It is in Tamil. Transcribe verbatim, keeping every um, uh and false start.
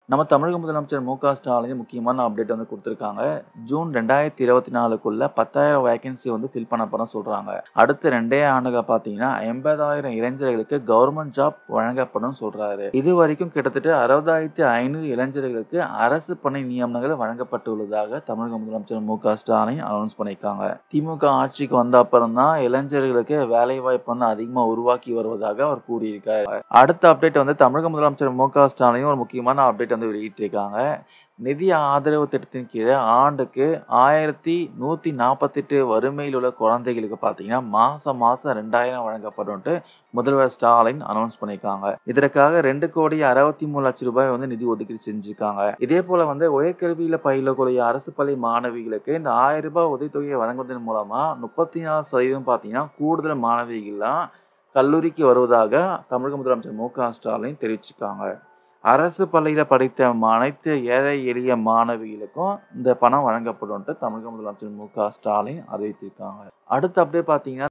நம்ம தமிழக முதலமைச்சர் மு க ஸ்டாலின் முக்கியமான அப்டேட் வந்து குடுத்துருக்காங்க. ஜூன் இரண்டாயிரத்து இருபத்தி நான்குக்குள்ள பத்தாயிரம் வேக்கன்சி வந்து ஃபில் பண்ண போறோம்னு சொல்றாங்க. அடுத்த இரண்டே ஆண்டுகள் பார்த்தீங்கன்னா, எண்பதாயிரம் இளைஞர்களுக்கு கவர்ன்மென்ட் ஜாப் வழங்கப்படும்னு சொல்றாரு. இதுவரைக்கும் கிட்டத்தட்ட அறுபதாயிரத்து ஐநூறு இளைஞர்களுக்கு அரசு பணி நியமனங்கள் வழங்கப்பட்டுள்ளதாக தமிழக முதலமைச்சர் மு க ஸ்டாலின் அனௌன்ஸ் பண்ணியிருக்காங்க. திமுக ஆட்சிக்கு வந்த அப்புறம் தான் இளைஞர்களுக்கு வேலைவாய்ப்பு வந்து அதிகமா உருவாக்கி வருவதாக அவர் கூறியிருக்காரு. அடுத்த அப்டேட் வந்து தமிழக முதலமைச்சர் மு க ஸ்டாலின் ஒரு முக்கியமான அப்டேட் வந்து வெளியிட்டிருக்காங்க. நிதி ஆதரவு திட்டத்தின் கீழ ஆண்டுக்கு ஆயிரத்து நூற்று நாற்பத்தி எட்டு வறுமையில் உள்ள குழந்தைகளுக்கு பார்த்தீங்கன்னா, மாசம் மாசம் இரண்டாயிரம் வழங்கப்படும்ன்ட்டு முதல்வர் ஸ்டாலின் அனௌன்ஸ் பண்ணியிருக்காங்க. இதற்காக இரண்டு கோடியே அறுபத்தி மூன்று லட்சம் ரூபாய் வந்து நிதி ஒதுக்கீடு செஞ்சிருக்காங்க. இதே போல வந்து உயர்கல்வியில பயிலக்கூடிய அரசு பள்ளி மாணவிகளுக்கு இந்த ஆயிரம் ரூபாய் உதவித்தொகையை வழங்குவதன் மூலமா முப்பத்தி நான்கு சதவீதம் பார்த்தீங்கன்னா, கூடுதல் மாணவிகள்லாம் கல்லூரிக்கு வருவதாக தமிழக முதலமைச்சர் மு க ஸ்டாலின் தெரிவிச்சிருக்காங்க. அரசு பள்ளியில படித்த அனைத்து ஏழை எளிய மாணவிகளுக்கும் இந்த பணம் வழங்கப்படும்ன்ட்டு தமிழக முதலமைச்சர் மு க ஸ்டாலின் அறிவித்திருக்காங்க. அடுத்து அப்படியே பார்த்தீங்கன்னா